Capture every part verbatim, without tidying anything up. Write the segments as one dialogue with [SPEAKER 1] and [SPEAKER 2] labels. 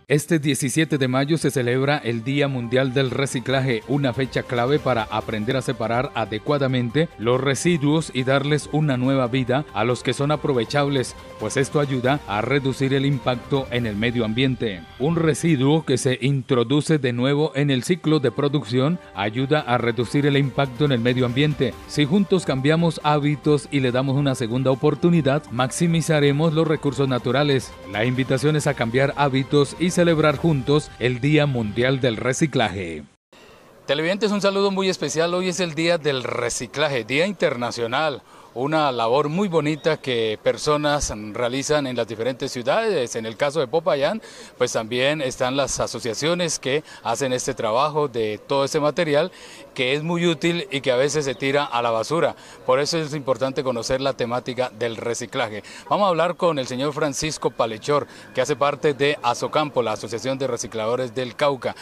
[SPEAKER 1] Este diecisiete de mayo se celebra el Día Mundial del Reciclaje, una fecha clave para aprender a separar adecuadamente los residuos y darles una nueva vida a los que son aprovechables, pues esto ayuda a reducir el impacto en el medio ambiente. Un residuo que se introduce de nuevo en el ciclo de producción ayuda a reducir el impacto en el medio ambiente. Si juntos cambiamos hábitos y le damos una segunda oportunidad, maximizaremos los recursos naturales. La invitación es a cambiar hábitos y celebrar juntos el Día Mundial del Reciclaje. Televidentes, un saludo muy especial. Hoy es el Día del Reciclaje, Día Internacional. Una labor muy bonita que personas realizan en las diferentes ciudades. En el caso de Popayán, pues también están las asociaciones que hacen este trabajo de todo este material que es muy útil y que a veces se tira a la basura. Por eso es importante conocer la temática del reciclaje. Vamos a hablar con el señor Francisco Palechor, que hace parte de Asocampo, la Asociación de Recicladores del Cauca.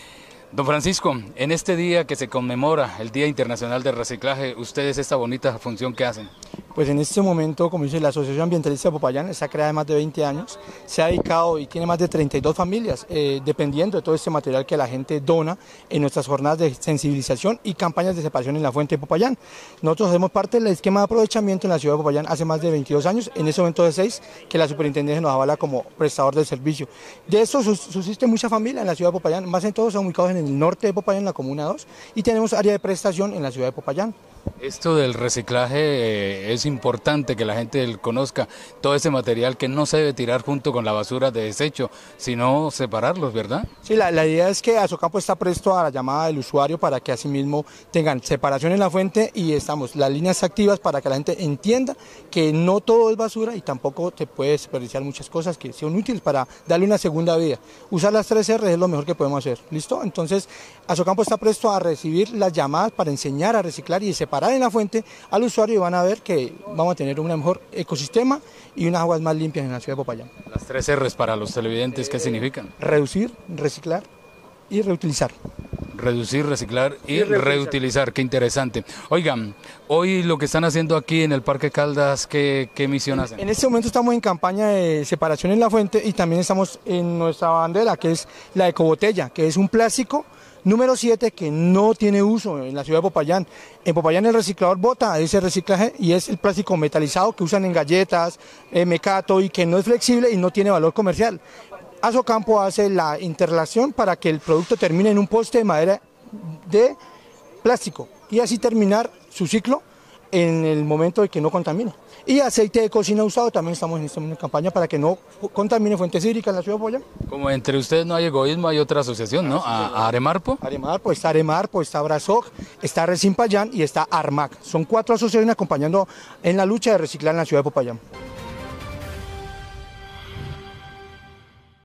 [SPEAKER 1] Don Francisco, en este día que se conmemora el Día Internacional del Reciclaje, ¿ustedes esta bonita función qué hacen?
[SPEAKER 2] Pues en este momento, como dice la Asociación Ambientalista de Popayán, está creada de más de veinte años, se ha dedicado y tiene más de treinta y dos familias, eh, dependiendo de todo este material que la gente dona en nuestras jornadas de sensibilización y campañas de separación en la fuente de Popayán. Nosotros hacemos parte del esquema de aprovechamiento en la ciudad de Popayán hace más de veintidós años, en ese momento de seis, que la superintendencia nos avala como prestador del servicio. De eso subsiste mucha familia en la ciudad de Popayán, más en todos son ubicados en el norte de Popayán, en la Comuna dos, y tenemos área de prestación en la ciudad de Popayán.
[SPEAKER 1] Esto del reciclaje eh, es importante que la gente conozca todo ese material que no se debe tirar junto con la basura de desecho, sino separarlos, ¿verdad?
[SPEAKER 2] Sí, la, la idea es que Asocampo está presto a la llamada del usuario para que asimismo tengan separación en la fuente y estamos las líneas activas para que la gente entienda que no todo es basura y tampoco te puedes desperdiciar muchas cosas que son útiles para darle una segunda vida. Usar las tres erre es lo mejor que podemos hacer, ¿listo? Entonces, Asocampo está presto a recibir las llamadas para enseñar a reciclar y separar en la fuente al usuario y van a ver que vamos a tener un mejor ecosistema y unas aguas más limpias en la ciudad de Popayán.
[SPEAKER 1] Las tres erres para los televidentes, ¿qué eh, significan?
[SPEAKER 2] Reducir, reciclar y reutilizar.
[SPEAKER 1] Reducir, reciclar y, y reutilizar. reutilizar, qué interesante. Oigan, hoy lo que están haciendo aquí en el Parque Caldas, ¿qué, qué misión hacen?
[SPEAKER 2] En, en este momento estamos en campaña de separación en la fuente y también estamos en nuestra bandera, que es la ecobotella, que es un plástico número siete que no tiene uso en la ciudad de Popayán. En Popayán el reciclador bota ese reciclaje y es el plástico metalizado que usan en galletas, eh, mecato y que no es flexible y no tiene valor comercial. Asocampo hace la interrelación para que el producto termine en un poste de madera de plástico y así terminar su ciclo en el momento de que no contamine. Y aceite de cocina usado, también estamos en esta campaña para que no contamine fuentes hídricas en la ciudad de Popayán.
[SPEAKER 1] Como entre ustedes no hay egoísmo, hay otra asociación, ¿no? A, a Aremarpo.
[SPEAKER 2] Aremarpo, está Aremarpo, está Brasog, está Recimpayán y está Armac. Son cuatro asociaciones acompañando en la lucha de reciclar en la ciudad de Popayán.